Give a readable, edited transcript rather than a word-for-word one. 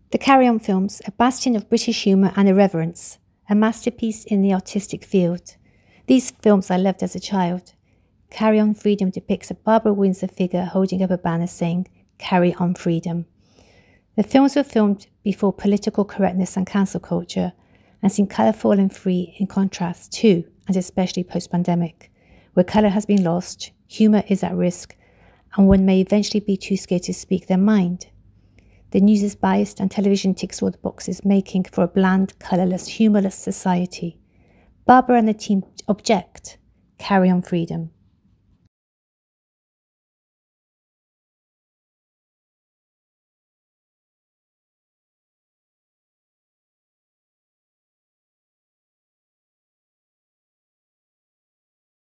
The Carry On films, a bastion of British humour and irreverence, a masterpiece in the artistic field. These films I loved as a child. Carry On Freedom depicts a Barbara Windsor figure holding up a banner saying, "Carry on Freedom." The films were filmed before political correctness and cancel culture and seem colourful and free in contrast to, and especially post-pandemic, where colour has been lost, humour is at risk, and one may eventually be too scared to speak their mind. The news is biased and television ticks all the boxes, making for a bland, colourless, humourless society. Barbara and the team object. Carry On Freedom.